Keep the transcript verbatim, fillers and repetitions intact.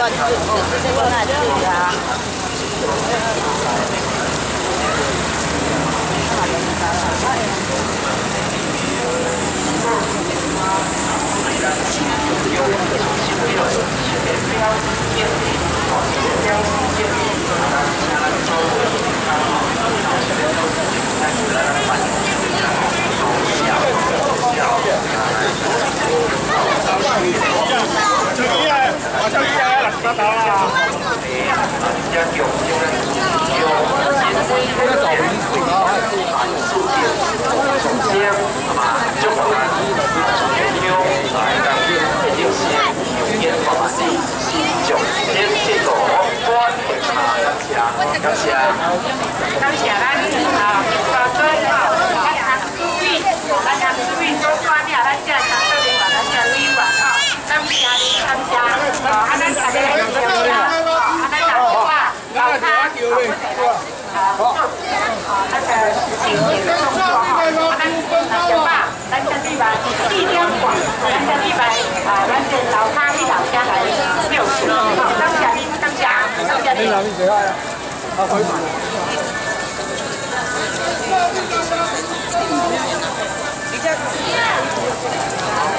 乱吃，就是这个乱吃啊。 感谢，感谢咱啊，大哥啊，咱行注意，咱行注意做抓了，咱这长寿的话，咱这委员啊，咱家里参加，啊，咱大家来参加，啊，咱大家啊，老他啊，做啊，那个情景的动作哈，咱啊，小爸，咱这地方地点广，咱这地方啊，咱这老他去老家来六十，好，感谢你，感谢，感谢你。啊，回满了。比较。